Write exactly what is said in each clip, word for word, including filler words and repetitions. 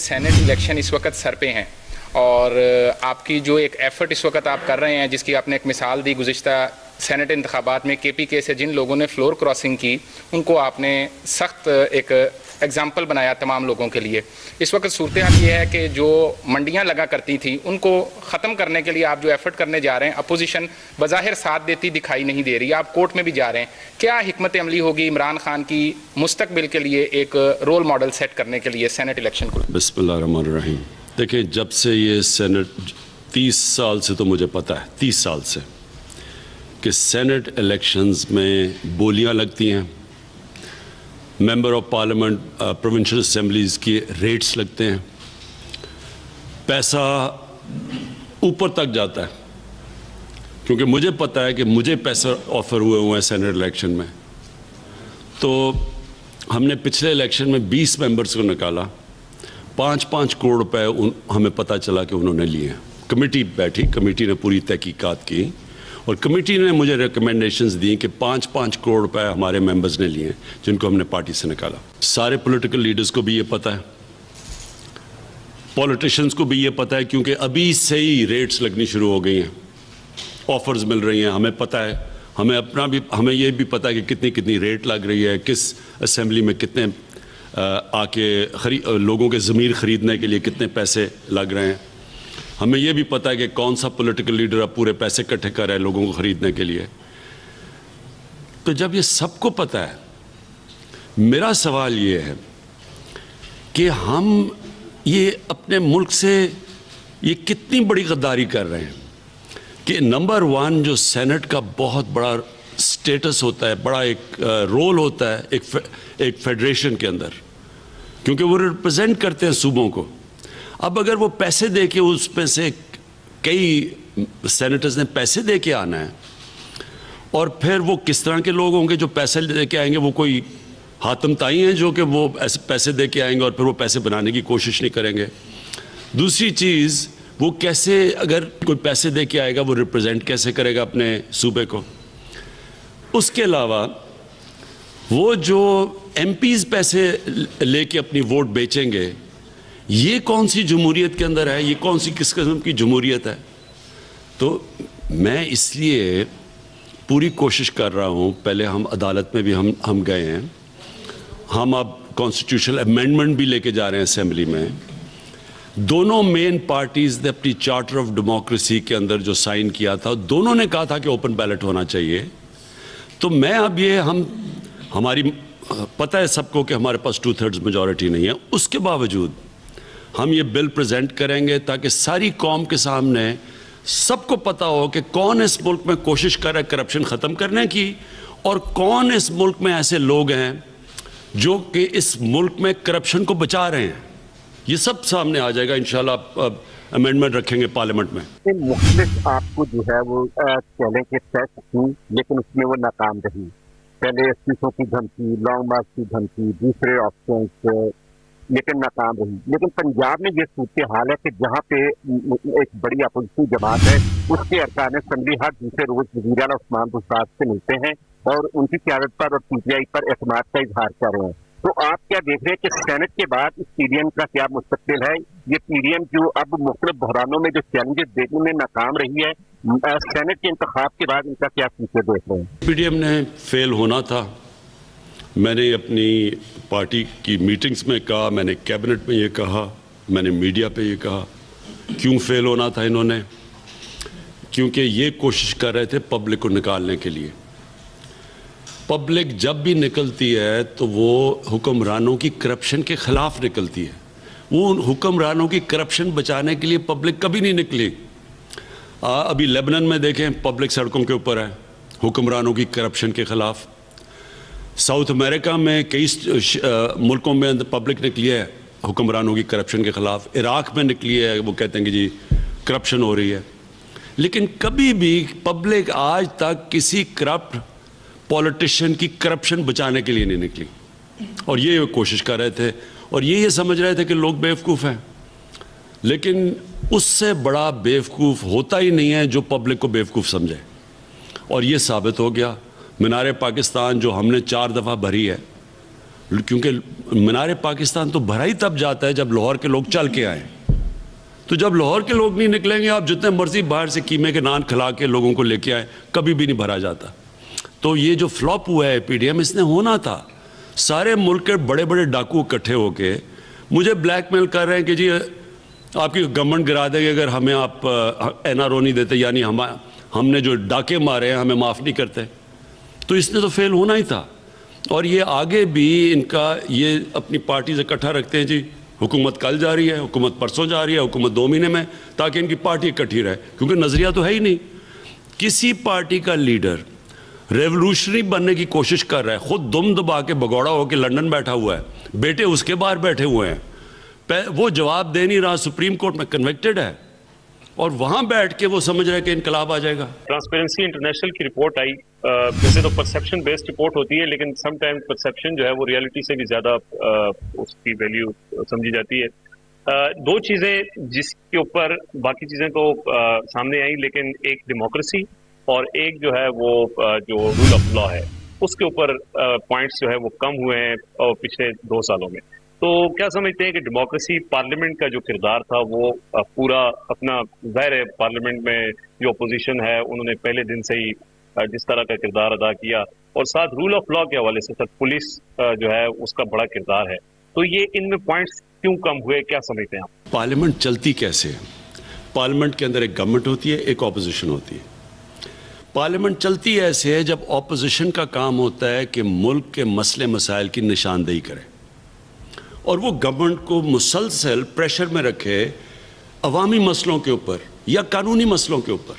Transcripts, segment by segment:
Saint election اس وقت سر پہ ہیں اور آپ کی جو ایک ایفرٹ اس وقت آپ کر رہے ہیں، جس کی آپ نے ایک مثال دی گزشتہ سینٹ انتخابات میں کے پی کے سے جن لوگوں نے فلور کراسنگ کی، ان کو آپ نے سخت ایک ایگزامپل بنایا تمام لوگوں کے لیے. اس وقت صورتحال یہ ہے کہ جو منڈیاں لگا کرتی تھیں ان کو ختم کرنے کے لیے آپ جو ایفرٹ کرنے جا رہے ہیں، اپوزیشن بظاہر ساتھ دیتی دکھائی نہیں دے رہی، آپ کورٹ میں بھی جا رہے ہیں. کیا حکمت عملی ہوگی عمران خان کی مستقبل کے لیے ایک رول ماڈل سیٹ کرنے کے لیے سینٹ الیکشن کو؟ بسم اللہ الرحمن الرحیم. دیکھیں، جب سے یہ سینٹ تیس سال سے تو مجھے پتہ ہے تیس سال سے کہ سینٹ الیکشنز میں بولیاں لگتی ہیں، member of parliament provincial assemblies کی ریٹس لگتے ہیں، پیسہ اوپر تک جاتا ہے. کیونکہ مجھے پتہ ہے کہ مجھے پیسہ آفر ہوئے ہوئے ہیں سینٹ الیکشن میں. تو ہم نے پچھلے الیکشن میں بیس ممبرز کو نکالا، پانچ پانچ کروڑ روپے ہمیں پتہ چلا کہ انہوں نے لیے ہیں. کمیٹی بیٹھی، کمیٹی نے پوری تحقیقات کی اور کمیٹی نے مجھے ریکمنڈیشنز دی کہ پانچ پانچ کروڑ روپے ہمارے ممبرز نے لیے ہیں جن کو ہم نے پارٹی سے نکالا. سارے پولیٹیکل لیڈرز کو بھی یہ پتہ ہے، پولیٹیشنز کو بھی یہ پتہ ہے، کیونکہ ابھی سے ہی ریٹس لگنی شروع ہو گئی ہیں، آفرز مل رہی ہیں. ہمیں پتہ ہے، ہمیں اپنا بھی ہمیں یہ بھی پتہ ہے کہ کتنی کتنی ریٹ لگ رہی ہے، کس اسمبلی میں کتنے آ کے خرید لوگوں کے ضمیر خریدنے کے لیے کتنے پیسے لگ رہے ہیں. ہمیں یہ بھی پتہ ہے کہ کون سا پولیٹیکل لیڈر اب پورے پیسے اکٹھے کر رہا ہے لوگوں کو خریدنے کے لیے. تو جب یہ سب کو پتہ ہے، میرا سوال یہ ہے کہ ہم یہ اپنے ملک سے یہ کتنی بڑی غداری کر رہے ہیں کہ نمبر ون جو سینٹ کا بہت بڑا سٹیٹس ہوتا ہے، بڑا ایک رول ہوتا ہے ایک ایک فیڈریشن کے اندر، کیونکہ وہ ریپرزینٹ کرتے ہیں صوبوں کو. اب اگر وہ پیسے دے کے اس میں سے کئی سینیٹرز نے پیسے دے کے آنا ہے، اور پھر وہ کس طرح کے لوگ ہوں گے جو پیسے دے کے آئیں گے؟ وہ کوئی حاتم تائی ہیں جو کہ وہ پیسے دے کے آئیں گے اور پھر وہ پیسے بنانے کی کوشش نہیں کریں گے. دوسری چیز، وہ کیسے اگر کوئی پیسے دے کے آئے گا وہ ریپرزینٹ کیسے کرے گا اپنے صوبے کو؟ اس کے علاوہ وہ جو ایم پیز پیسے لے کے اپنی ووٹ بیچیں گے، یہ کون سی جمہوریت کے اندر ہے؟ یہ کون سی کس قسم کی جمہوریت ہے؟ تو میں اس لیے پوری کوشش کر رہا ہوں. پہلے ہم عدالت میں بھی ہم ہم گئے ہیں، ہم اب کانسٹیٹیوشنل امینڈمنٹ بھی لے کے جا رہے ہیں اسمبلی میں. دونوں مین پارٹیز نے اپنی چارٹر آف ڈیموکریسی کے اندر جو سائن کیا تھا، دونوں نے کہا تھا کہ اوپن بیلٹ ہونا چاہیے. تو میں اب یہ ہم ہماری پتہ ہے سب کو کہ ہمارے پاس ٹو تھرڈز میجورٹی نہیں ہے، اس کے باوجود ہم یہ بل پریزنٹ کریں گے تاکہ ساری قوم کے سامنے سب کو پتہ ہو کہ کون اس ملک میں کوشش کر رہا ہے کرپشن ختم کرنے کی، اور کون اس ملک میں ایسے لوگ ہیں جو کہ اس ملک میں کرپشن کو بچا رہے ہیں. یہ سب سامنے آ جائے گا انشاءاللہ. امینڈمنٹ رکھیں گے پارلیمنٹ میں. مختلف آپ کو جو ہے وہ چیلنج کے ٹیسٹ کی، لیکن اس میں وہ ناکام رہی. پہلے استعفوں کی دھمکی، لانگ مارچ کی دھمکی، دوسرے آپشنس، لیکن ناکام رہی. لیکن پنجاب میں یہ صورتحال ہے کہ جہاں پہ ایک بڑی اپوزیشن جماعت ہے، اس کے ارکان اسمبلی ہر دوسرے روز وزیر اعلیٰ عثمان بزدار سے ملتے ہیں اور ان کی قیادت پر اور پی ٹی آئی پر اعتماد کا اظہار کر رہے ہیں. تو آپ کیا دیکھ رہے ہیں کہ سینٹ کے بعد اس پی ڈی ایم کا کیا مستقبل ہے؟ یہ پی ڈی ایم جو اب مختلف بحرانوں میں جو چیلنجز دینے میں ناکام رہی ہے، سینٹ کے انتخاب کے بعد ان کا کیا فیوچر دیکھ رہے ہیں؟ پی ڈی ایم نے فیل ہونا تھا. میں نے اپنی پارٹی کی میٹنگز میں کہا، میں نے کیبنٹ میں یہ کہا، میں نے میڈیا پہ یہ کہا. کیوں فیل ہونا تھا انہوں نے؟ کیونکہ یہ کوشش کر رہے تھے پبلک کو نکالنے کے لیے. پبلک جب بھی نکلتی ہے تو وہ حکمرانوں کی کرپشن کے خلاف نکلتی ہے. وہ ان حکمرانوں کی کرپشن بچانے کے لیے پبلک کبھی نہیں نکلی. ابھی لیبنن میں دیکھیں، پبلک سڑکوں کے اوپر ہے حکمرانوں کی کرپشن کے خلاف. ساؤتھ امریکہ میں کئی ملکوں میں پبلک نکلی ہے حکمرانوں کی کرپشن کے خلاف. عراق میں نکلی ہے، وہ کہتے ہیں کہ جی کرپشن ہو رہی ہے. لیکن کبھی بھی پبلک آج تک کسی کرپٹ پولیٹیشین کی کرپشن بچانے کے لیے نہیں نکلی، اور یہ کوشش کر رہے تھے اور یہ یہ سمجھ رہے تھے کہ لوگ بیوقوف ہیں. لیکن اس سے بڑا بیوقوف ہوتا ہی نہیں ہے جو پبلک کو بیوقوف سمجھے، اور یہ ثابت ہو گیا. مینار پاکستان جو ہم نے چار دفعہ بھری ہے، کیونکہ مینار پاکستان تو بھرا ہی تب جاتا ہے جب لاہور کے لوگ چل کے آئیں. تو جب لاہور کے لوگ نہیں نکلیں گے, آپ جتنے مرضی باہر سے قیمے کے نان کھلا کے لوگوں کو لے کے آئیں, کبھی بھی نہیں بھرا جاتا. تو یہ جو فلاپ ہوا ہے پی ڈی ایم, اس نے ہونا تھا. سارے ملک کے بڑے بڑے ڈاکو اکٹھے ہو کے مجھے بلیک میل کر رہے ہیں کہ جی آپ کی گورنمنٹ گرا دے گی اگر ہمیں آپ این آر او نہیں دیتے, یعنی ہم ہم نے جو ڈاکے مارے ہیں ہمیں معاف نہیں کرتے. تو اس نے تو فیل ہونا ہی تھا. اور یہ آگے بھی ان کا یہ اپنی پارٹی سے اکٹھا رکھتے ہیں, جی حکومت کل جا رہی ہے, حکومت پرسوں جا رہی ہے, حکومت دو مہینے میں, تاکہ ان کی پارٹی اکٹھی رہے. کیونکہ نظریہ تو ہے ہی نہیں. کسی پارٹی کا لیڈر ریولوشنری بننے کی کوشش کر رہا ہے, خود دم دبا کے بگوڑا ہو کے لندن بیٹھا ہوا ہے, بیٹے اس کے باہر بیٹھے ہوئے ہیں, وہ جواب دے نہیں رہا, سپریم کورٹ میں کنوکٹڈ ہے, اور وہاں بیٹھ کے وہ سمجھ رہے کہ انقلاب آ جائے گا. ٹرانسپیرنسی انٹرنیشنل کی رپورٹ آئی, ویسے تو پرسیپشن بیسڈ رپورٹ ہوتی ہے, لیکن سم ٹائم پرسیپشن جو ہے وہ ریالٹی سے بھی زیادہ اس کی ویلیو سمجھی جاتی ہے. دو چیزیں جس کے اوپر باقی چیزیں تو سامنے آئیں, لیکن ایک ڈیموکریسی اور ایک جو ہے وہ جو رول آف لا ہے, اس کے اوپر پوائنٹس جو ہے وہ کم ہوئے ہیں پچھلے دو سالوں میں. تو کیا سمجھتے ہیں کہ ڈیموکریسی, پارلیمنٹ کا جو کردار تھا وہ پورا اپنا, ظاہر ہے پارلیمنٹ میں جو اپوزیشن ہے انہوں نے پہلے دن سے ہی جس طرح کا کردار ادا کیا, اور ساتھ رول آف لا کے حوالے سے پولیس جو ہے اس کا بڑا کردار ہے, تو یہ ان میں پوائنٹس کیوں کم ہوئے, کیا سمجھتے ہیں آپ؟ پارلیمنٹ چلتی کیسے ہے؟ پارلیمنٹ کے اندر ایک گورنمنٹ ہوتی ہے, ایک اپوزیشن ہوتی ہے. پارلیمنٹ چلتی ایسے ہے جب اپوزیشن کا کام ہوتا ہے کہ ملک کے مسئلے مسائل کی نشاندہی کرے, اور وہ گورنمنٹ کو مسلسل پریشر میں رکھے عوامی مسئلوں کے اوپر یا قانونی مسئلوں کے اوپر.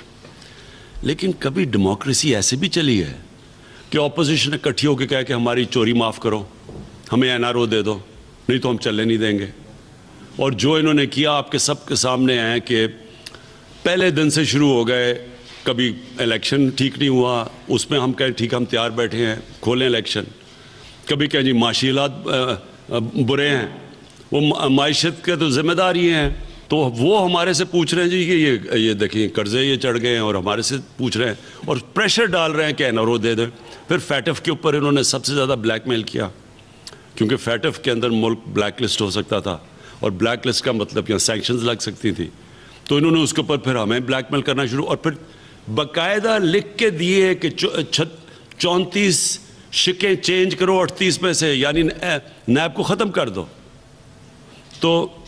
لیکن کبھی ڈیموکریسی ایسے بھی چلی ہے کہ اپوزیشن اکٹھی ہو کے کہا کہ ہماری چوری معاف کرو, ہمیں این آر او دے دو, نہیں تو ہم چلنے نہیں دیں گے. اور جو انہوں نے کیا آپ کے سب کے سامنے ہے کہ پہلے دن سے شروع ہو گئے, کبھی الیکشن ٹھیک نہیں ہوا, اس میں ہم کہیں ٹھیک ہم تیار بیٹھے ہیں کھولیں الیکشن, کبھی کہیں جی معاشی حالات برے ہیں, وہ معیشت کے تو ذمہ دار ہی ہیں, تو وہ ہمارے سے پوچھ رہے ہیں جی کہ یہ یہ دیکھیں قرضے یہ چڑھ گئے ہیں, اور ہمارے سے پوچھ رہے ہیں اور پریشر ڈال رہے ہیں کہ این آر او دے دیں. پھر فیٹف کے اوپر انہوں نے سب سے زیادہ بلیک میل کیا, کیونکہ فیٹف کے اندر ملک بلیک لسٹ ہو سکتا تھا, اور بلیک لسٹ کا مطلب یہاں سینکشنز لگ سکتی تھی. تو انہوں نے اس کے اوپر پھر ہمیں بلیک میل کرنا شروع, اور پھر باقاعدہ لکھ کے دیے کہ چونتیس شکیں چینج کرو اٹھتیس میں سے, یعنی نیب کو ختم کر دو. تو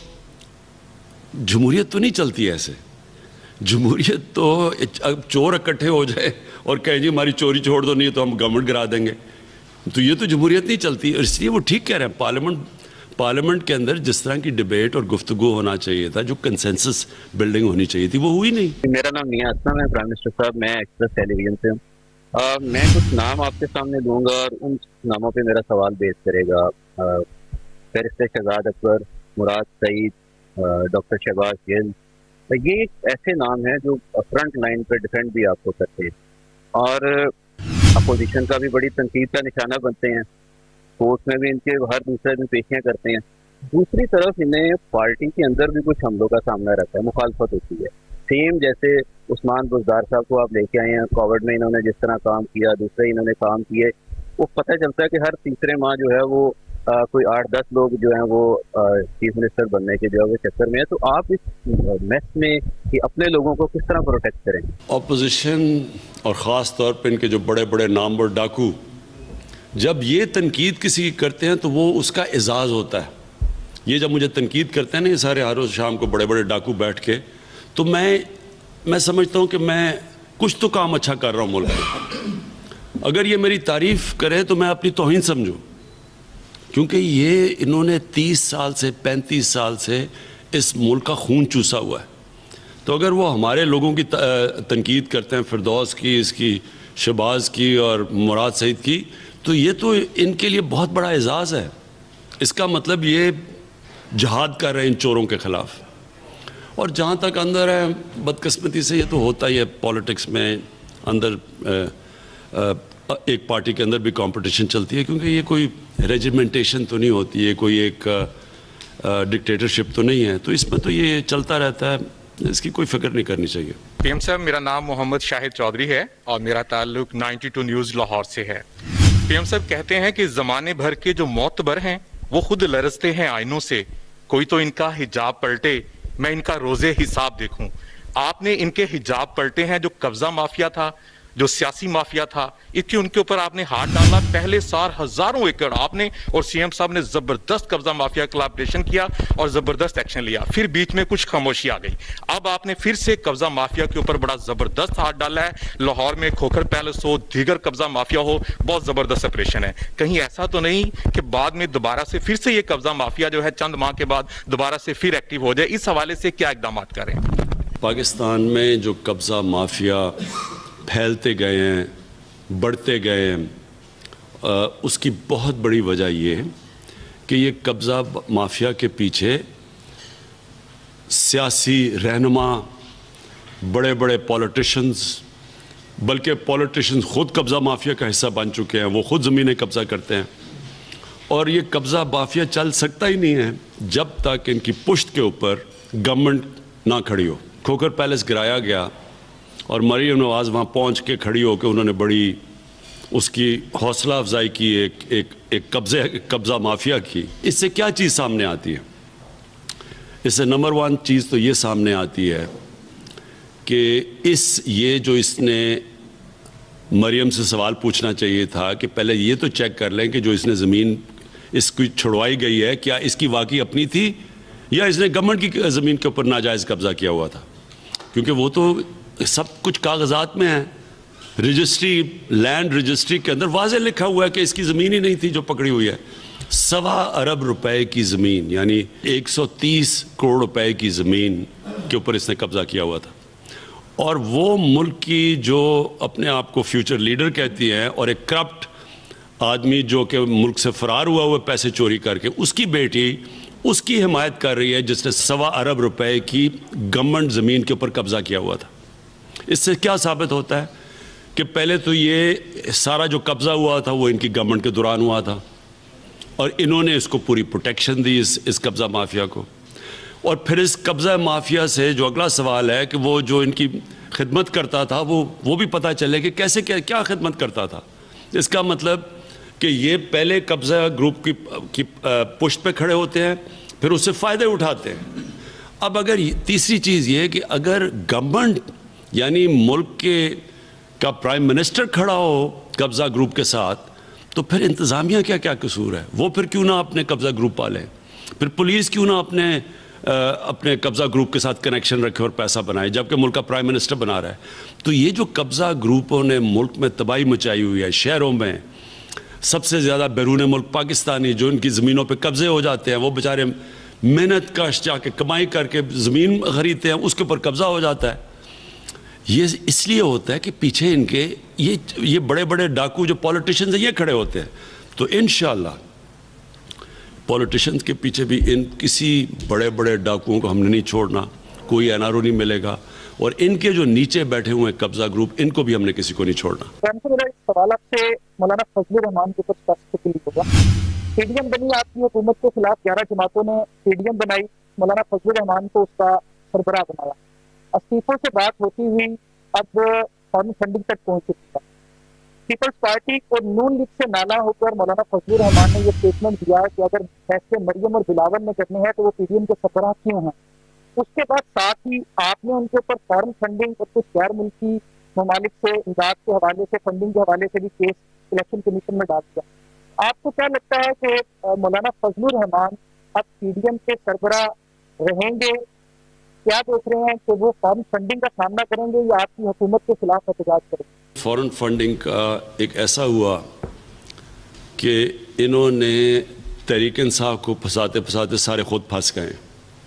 جمہوریت تو نہیں چلتی ایسے. جمہوریت تو اب چور اکٹھے ہو جائے اور کہیں جی ہماری چوری چھوڑ دو, نہیں تو ہم گورنمنٹ گرا دیں گے, تو یہ تو جمہوریت نہیں چلتی. اور اس لیے وہ ٹھیک کہہ رہے ہیں, پارلیمنٹ پارلیمنٹ کے اندر جس طرح کی ڈیبیٹ اور گفتگو ہونا چاہیے تھا, جو کنسنسس بلڈنگ ہونی چاہیے تھی, وہ ہوئی نہیں. میرا نام میاں اسلم ہے, پرائم منسٹر صاحب میں ایکسپریس ٹیلی ویژن سے ہوں. میں کچھ نام آپ کے سامنے دوں گا اور ان ناموں پہ میرا سوال بیس کرے گا. بیرسٹر شہزاد اکبر, مراد سعید, ڈاکٹر شہباز گل, یہ ایسے نام ہیں جو فرنٹ لائن پہ ڈیفینڈ بھی آپ کو کرتے ہیں اور اپوزیشن کا بھی بڑی تنقید کا نشانہ بنتے ہیں, کورٹ میں بھی ان کے ہر دوسرے دن پیشیاں کرتے ہیں. دوسری طرف انہیں پارٹی کے اندر بھی کچھ حملوں کا سامنا رہتا ہے, مخالفت ہوتی ہے. سیم جیسے عثمان بزدار صاحب کو آپ لے کے آئے ہیں, کووڈ میں انہوں نے جس طرح کام کیا, دوسرے انہوں نے کام کیے, وہ پتہ چلتا ہے کہ ہر تیسرے ماہ جو ہے وہ آ, کوئی آٹھ دس لوگ جو ہیں وہ چیف منسٹر بننے کے جو ہے وہ چکر میں ہے. تو آپ اس میس میں کہ اپنے لوگوں کو کس طرح پروٹیکٹ کریں؟ اپوزیشن اور خاص طور پہ ان کے جو بڑے بڑے نامور ڈاکو جب یہ تنقید کسی کی کرتے ہیں تو وہ اس کا اعزاز ہوتا ہے. یہ جب مجھے تنقید کرتے ہیں نا یہ سارے ہر روز شام کو بڑے بڑے ڈاکو بیٹھ کے, تو میں میں سمجھتا ہوں کہ میں کچھ تو کام اچھا کر رہا ہوں ملک میں. اگر یہ میری تعریف کرے تو میں اپنی توہین سمجھوں, کیونکہ یہ انہوں نے تیس سال سے پینتیس سال سے اس ملک کا خون چوسا ہوا ہے. تو اگر وہ ہمارے لوگوں کی تنقید کرتے ہیں, فردوس کی, اس کی, شہباز کی اور مراد سعید کی, تو یہ تو ان کے لیے بہت بڑا اعزاز ہے. اس کا مطلب یہ جہاد کر رہے ہیں ان چوروں کے خلاف. اور جہاں تک اندر ہے, بدقسمتی سے یہ تو ہوتا ہی ہے پالیٹکس میں, اندر ایک پارٹی کے اندر بھی کمپٹیشن چلتی ہے, کیونکہ یہ کوئی ریجیمنٹیشن تو نہیں ہوتی, یہ کوئی ایک ڈکٹیٹرشپ تو نہیں ہے. تو اس میں تو یہ چلتا رہتا ہے, اس کی کوئی فکر نہیں کرنی چاہیے. پی ایم صاحب, میرا نام محمد شاہد چودھری ہے اور میرا تعلق نائنٹی ٹو نیوز لاہور سے ہے. پی ایم صاحب کہتے ہیں کہ زمانے بھر کے جو معتبر ہیں وہ خود لرزتے ہیں آئینوں سے، کوئی تو ان کا حجاب پلٹے میں ان کا روزے حساب دیکھوں. آپ نے ان کے حجاب پلٹے ہیں، جو قبضہ مافیا تھا، جو سیاسی مافیا تھا، اتنی ان کے اوپر آپ نے ہاتھ ڈالا. پہلے سال ہزاروں ایکڑ آپ نے اور سی ایم صاحب نے زبردست قبضہ مافیا کے خلاف آپریشن کیا اور زبردست ایکشن لیا. پھر بیچ میں کچھ خاموشی آ گئی. اب آپ نے پھر سے قبضہ مافیا کے اوپر بڑا زبردست ہاتھ ڈالا ہے. لاہور میں کھوکھر پیلس ہو، دیگر قبضہ مافیا ہو، بہت زبردست آپریشن ہے. کہیں ایسا تو نہیں کہ بعد میں دوبارہ سے پھر سے یہ قبضہ مافیا جو ہے چند ماہ کے بعد دوبارہ سے پھر ایکٹیو ہو جائے؟ اس حوالے سے کیا اقدامات کریں؟ پاکستان میں جو قبضہ مافیا پھیلتے گئے ہیں، بڑھتے گئے ہیں، اس کی بہت بڑی وجہ یہ ہے کہ یہ قبضہ مافیا کے پیچھے سیاسی رہنما، بڑے بڑے پولیٹیشنز، بلکہ پولیٹیشنز خود قبضہ مافیا کا حصہ بن چکے ہیں. وہ خود زمینیں قبضہ کرتے ہیں. اور یہ قبضہ مافیا چل سکتا ہی نہیں ہے جب تک ان کی پشت کے اوپر گورنمنٹ نہ کھڑی ہو. کھوکھر پیلس گرایا گیا اور مریم نواز وہاں پہنچ کے کھڑی ہو کے انہوں نے بڑی اس کی حوصلہ افزائی کی، ایک ایک ایک قبضے قبضہ مافیا کی. اس سے کیا چیز سامنے آتی ہے؟ اس سے نمبر ون چیز تو یہ سامنے آتی ہے کہ اس یہ جو اس نے مریم سے سوال پوچھنا چاہیے تھا کہ پہلے یہ تو چیک کر لیں کہ جو اس نے زمین اس کی چھڑوائی گئی ہے کیا اس کی واقعی اپنی تھی یا اس نے گورنمنٹ کی زمین کے اوپر ناجائز قبضہ کیا ہوا تھا. کیونکہ وہ تو سب کچھ کاغذات میں ہے. رجسٹری، لینڈ رجسٹری کے اندر واضح لکھا ہوا ہے کہ اس کی زمین ہی نہیں تھی جو پکڑی ہوئی ہے. سوا ارب روپے کی زمین، یعنی ایک سو تیس کروڑ روپے کی زمین کے اوپر اس نے قبضہ کیا ہوا تھا. اور وہ ملک کی جو اپنے آپ کو فیوچر لیڈر کہتی ہیں اور ایک کرپٹ آدمی جو کہ ملک سے فرار ہوا ہوا پیسے چوری کر کے، اس کی بیٹی اس کی حمایت کر رہی ہے جس نے سوا ارب روپے کی گورنمنٹ زمین کے اوپر قبضہ کیا ہوا تھا. اس سے کیا ثابت ہوتا ہے کہ پہلے تو یہ سارا جو قبضہ ہوا تھا وہ ان کی گورنمنٹ کے دوران ہوا تھا اور انہوں نے اس کو پوری پروٹیکشن دی اس اس قبضہ مافیا کو. اور پھر اس قبضہ مافیا سے جو اگلا سوال ہے کہ وہ جو ان کی خدمت کرتا تھا وہ وہ بھی پتہ چلے کہ کیسے کیا کیا خدمت کرتا تھا. اس کا مطلب کہ یہ پہلے قبضہ گروپ کی کی پشت پہ کھڑے ہوتے ہیں، پھر اس سے فائدے اٹھاتے ہیں. اب اگر تیسری چیز یہ ہے کہ اگر گورنمنٹ یعنی ملک کے کا پرائم منسٹر کھڑا ہو قبضہ گروپ کے ساتھ تو پھر انتظامیہ کیا کیا قصور ہے؟ وہ پھر کیوں نہ اپنے قبضہ گروپ پالیں؟ پھر پولیس کیوں نہ اپنے اپنے قبضہ گروپ کے ساتھ کنیکشن رکھے اور پیسہ بنائے جبکہ ملک کا پرائم منسٹر بنا رہا ہے؟ تو یہ جو قبضہ گروپوں نے ملک میں تباہی مچائی ہوئی ہے، شہروں میں سب سے زیادہ بیرون ملک پاکستانی جو ان کی زمینوں پہ قبضے ہو جاتے ہیں، وہ بیچارے محنت کش جا کے کمائی کر کے زمین خریدتے ہیں، اس کے اوپر قبضہ ہو جاتا ہے. یہ اس لیے ہوتا ہے کہ پیچھے ان کے یہ یہ بڑے بڑے ڈاکو جو پولیٹیشنز ہیں یہ کھڑے ہوتے ہیں. تو انشاءاللہ پولیٹیشنز کے پیچھے بھی ان کسی بڑے بڑے ڈاکوؤں کو ہم نے نہیں چھوڑنا، کوئی این آر او نہیں ملے گا، اور ان کے جو نیچے بیٹھے ہوئے ہیں قبضہ گروپ ان کو بھی ہم نے کسی کو نہیں چھوڑنا. سوال آپ سے مولانا فضل الرحمان کے کچھ تفصیل ہوگا. پی ڈی ایم بنی، آپ کی حکومت کے خلاف گیارہ جماعتوں نے پی ڈی ایم بنائی، مولانا فضل الرحمان کو اس کا سربراہ بنایا. استعفوں سے بات ہوتی ہوئی اب فارن فنڈنگ تک پہنچ چکی ہے. پیپلز پارٹی اور نون لیگ سے نالا ہو کر مولانا فضل الرحمان نے یہ اسٹیٹمنٹ دیا کہ اگر فیصلے مریم اور بلاول نے کرنے ہیں تو وہ پی ڈی ایم کے سربراہ کیوں ہیں. اس کے بعد ساتھ ہی آپ نے ان کے اوپر فارن فنڈنگ اور کچھ غیر ملکی ممالک سے امداد کے حوالے سے، فنڈنگ کے حوالے سے بھی کیس الیکشن کمیشن میں ڈال دیا. آپ کو کیا لگتا ہے کہ مولانا فضل الرحمان اب پی ڈی ایم کے سربراہ رہیں گے؟ کیا دیکھ رہے ہیں کہ وہ فارن فنڈنگ کا سامنا کریں گے یا آپ کی حکومت کے خلاف احتجاج کریں گے؟ فارن فنڈنگ کا ایک ایسا ہوا کہ انہوں نے تحریک انصاف کو پھنساتے پھنساتے سارے خود پھنس گئے.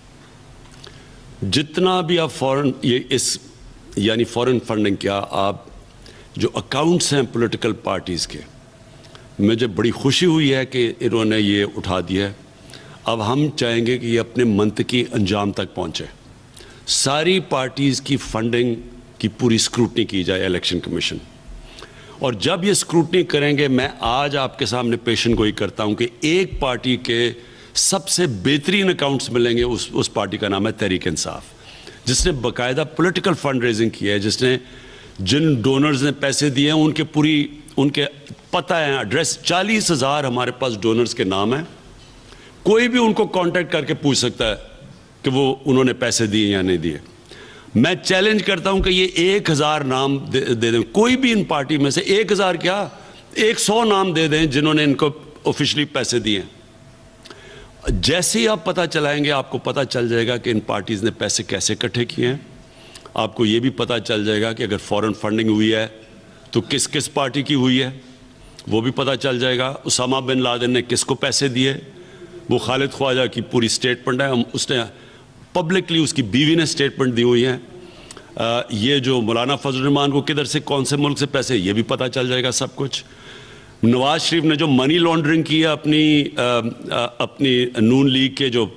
جتنا بھی آپ فارن یہ اس یعنی فارن فنڈنگ کیا، آپ جو اکاؤنٹس ہیں پولیٹیکل پارٹیز کے، مجھے بڑی خوشی ہوئی ہے کہ انہوں نے یہ اٹھا دیا ہے. اب ہم چاہیں گے کہ یہ اپنے منطقی انجام تک پہنچے. ساری پارٹیز کی فنڈنگ کی پوری اسکروٹنی کی جائے الیکشن کمیشن، اور جب یہ اسکروٹنی کریں گے، میں آج آپ کے سامنے پیشن گوئی کرتا ہوں کہ ایک پارٹی کے سب سے بہترین اکاؤنٹس ملیں گے. اس اس پارٹی کا نام ہے تحریک انصاف، جس نے باقاعدہ پولیٹیکل فنڈ ریزنگ کی ہے، جس نے جن ڈونرز نے پیسے دیے ہیں ان کے پوری ان کے پتہ ہیں, ایڈریس, چالیس ہزار ہمارے پاس ڈونرز کے نام ہیں. کوئی بھی ان کو کانٹیکٹ کر کے پوچھ سکتا ہے کہ وہ انہوں نے پیسے دیے یا نہیں دیے. میں چیلنج کرتا ہوں کہ یہ ایک ہزار نام دے دیں, کوئی بھی ان پارٹی میں سے, ایک ہزار کیا ایک سو نام دے دیں جنہوں نے ان کو آفیشلی پیسے دیے. جیسے ہی آپ پتہ چلائیں گے آپ کو پتہ چل جائے گا کہ ان پارٹیز نے پیسے کیسے اکٹھے کیے ہیں. آپ کو یہ بھی پتہ چل جائے گا کہ اگر فورن فنڈنگ ہوئی ہے تو کس کس پارٹی کی ہوئی ہے, وہ بھی پتہ چل جائے گا. اسامہ بن لادن نے کس کو پیسے دیے, وہ خالد خواجہ کی پوری سٹیٹمنٹ ہے, اس نے پبلکلی, اس کی بیوی نے سٹیٹمنٹ دی ہوئی ہیں. یہ جو مولانا فضل الرحمان کو کدھر سے, کون سے ملک سے پیسے, یہ بھی پتہ چل جائے گا سب کچھ. نواز شریف نے جو منی لانڈرنگ کی ہے اپنی اپنی نون لیگ کے جو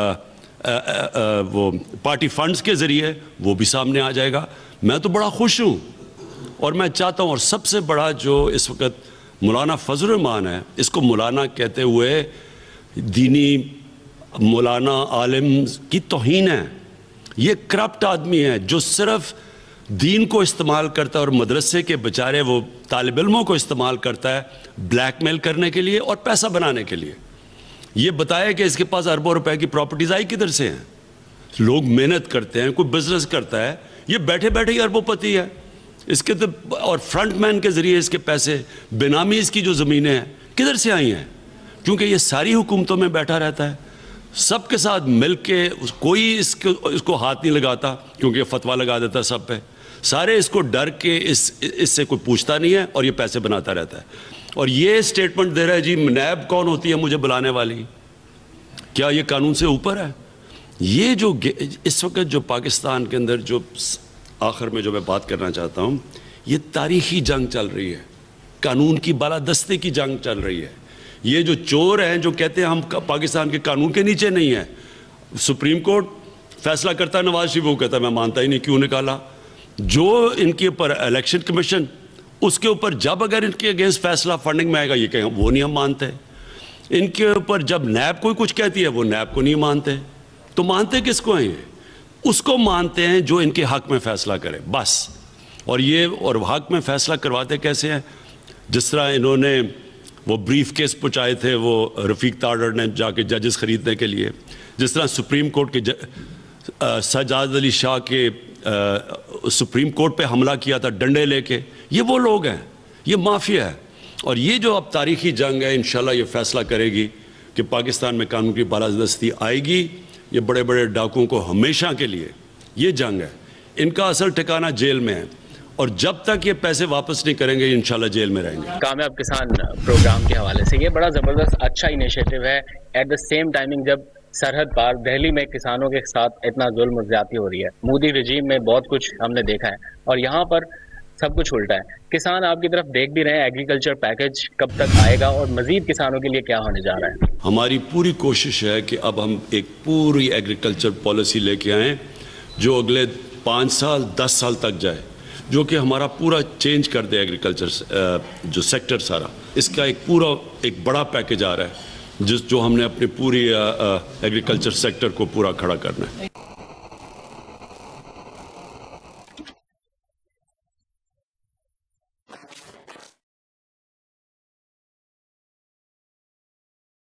وہ پارٹی فنڈز کے ذریعے, وہ بھی سامنے آ جائے گا. میں تو بڑا خوش ہوں اور میں چاہتا ہوں, اور سب سے بڑا جو اس وقت مولانا فضل الرحمان ہے, اس کو مولانا کہتے ہوئے دینی مولانا عالم کی توہین ہے. یہ کرپٹ آدمی ہے جو صرف دین کو استعمال کرتا ہے اور مدرسے کے بیچارے وہ طالب علموں کو استعمال کرتا ہے بلیک میل کرنے کے لیے اور پیسہ بنانے کے لیے. یہ بتایا کہ اس کے پاس اربوں روپے کی پراپرٹیز آئی کدھر سے ہیں. لوگ محنت کرتے ہیں, کوئی بزنس کرتا ہے, یہ بیٹھے بیٹھے ہی اربوں پتی ہے اس کے, اور فرنٹ مین کے ذریعے اس کے پیسے, بینامی اس کی جو زمینیں ہیں کدھر سے آئی ہیں, کیونکہ یہ ساری حکومتوں میں بیٹھا رہتا ہے, سب کے ساتھ مل کے, کوئی اس کو اس کو ہاتھ نہیں لگاتا کیونکہ یہ فتویٰ لگا دیتا سب پہ. سارے اس کو ڈر کے اس اس سے کوئی پوچھتا نہیں ہے اور یہ پیسے بناتا رہتا ہے. اور یہ سٹیٹمنٹ دے رہا ہے جی نیب کون ہوتی ہے مجھے بلانے والی, کیا یہ قانون سے اوپر ہے؟ یہ جو اس وقت جو پاکستان کے اندر جو آخر میں جو میں بات کرنا چاہتا ہوں, یہ تاریخی جنگ چل رہی ہے, قانون کی بالادستی کی جنگ چل رہی ہے. یہ جو چور ہیں جو کہتے ہیں ہم پاکستان کے قانون کے نیچے نہیں ہیں, سپریم کورٹ فیصلہ کرتا ہے, نواز شریف وہ کہتا ہے میں مانتا ہی نہیں, کیوں نکالا. جو ان کے اوپر الیکشن کمیشن, اس کے اوپر جب اگر ان کے اگینسٹ فیصلہ فنڈنگ میں آئے گا, یہ کہیں وہ نہیں ہم مانتے. ان کے اوپر جب نیب کوئی کچھ کہتی ہے وہ نیب کو نہیں مانتے. تو مانتے کس کو ہیں یہ؟ اس کو مانتے ہیں جو ان کے حق میں فیصلہ کرے بس. اور یہ اور حق میں فیصلہ کرواتے کیسے ہیں؟ جس طرح انہوں نے وہ بریف کیس پہنچائے تھے وہ رفیق تاڑر نے جا کے ججز خریدنے کے لیے, جس طرح سپریم کورٹ کے سجاد علی شاہ کے سپریم کورٹ پہ حملہ کیا تھا ڈنڈے لے کے, یہ وہ لوگ ہیں, یہ مافیا ہے. اور یہ جو اب تاریخی جنگ ہے انشاءاللہ یہ فیصلہ کرے گی کہ پاکستان میں قانون کی بالادستی آئے گی. یہ بڑے بڑے ڈاکوؤں کو ہمیشہ کے لیے یہ جنگ ہے, ان کا اصل ٹھکانہ جیل میں ہے, اور جب تک یہ پیسے واپس نہیں کریں گے انشاءاللہ جیل میں رہیں گے. کامیاب کسان پروگرام کے حوالے سے یہ بڑا زبردست اچھا انیشیٹو ہے. ایٹ دا سیم ٹائمنگ جب سرحد پار دہلی میں کسانوں کے ساتھ اتنا ظلم و زیادتی ہو رہی ہے, مودی رجیم میں بہت کچھ ہم نے دیکھا ہے, اور یہاں پر سب کچھ الٹا ہے. کسان آپ کی طرف دیکھ بھی رہے ہیں, ایگریکلچر پیکج کب تک آئے گا اور مزید کسانوں کے لیے کیا ہونے جا رہا ہے؟ ہماری پوری کوشش ہے کہ اب ہم ایک پوری ایگریکلچر پالیسی لے کے آئیں جو اگلے پانچ سال دس سال تک جائے, جو کہ ہمارا پورا چینج کر دے ایگریکلچر جو سیکٹر سارا. اس کا ایک پورا ایک بڑا پیکج آ رہا ہے جس جو ہم نے اپنے پوری ایگریکلچر سیکٹر کو پورا کھڑا کرنا ہے.